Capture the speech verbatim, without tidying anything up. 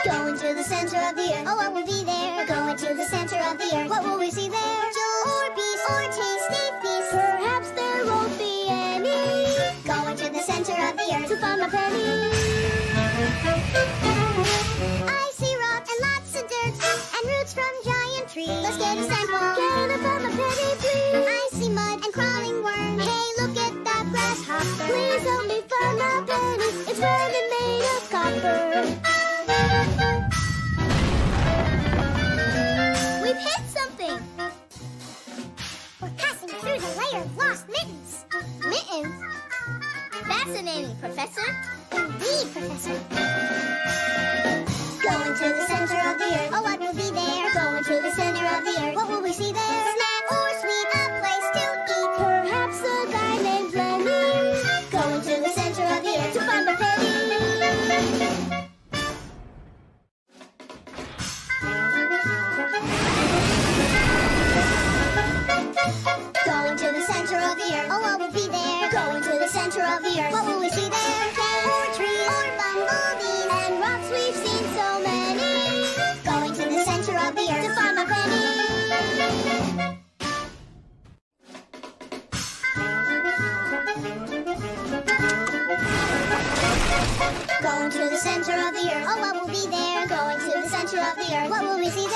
Going to the center of the earth. Oh, what will be there? Going to the center of the earth. What will we see there? Jewels or beasts or tasty feasts. Perhaps there won't be any. Going to the center of the earth to find my penny. I see rocks and lots of dirt and roots from giant trees. Let's get a sample. Can I find my penny, please? I see mud and crawling worms. Hey, look at that grasshopper. Please help me find my penny. It's red and made of copper. We've hit something. We're passing through the layer of lost mittens. Mittens? Fascinating, Professor. Indeed, Professor. Going to the center of the earth. Oh, what will be there? Going to the center of the earth. What will we see there? Snack or sweet, a place to eat. Perhaps a guy named Lenny. Going to the center of the earth to find my penny. Going to the center of the earth. Oh, what will be there? Going to the center of the earth. What will we see there? Caves or trees or bumblebees and rocks. We've seen so many. Going to the center of the earth to find my penny. Going to the center of the earth. Oh, what will be there? Going to the center of the earth. What will we see there?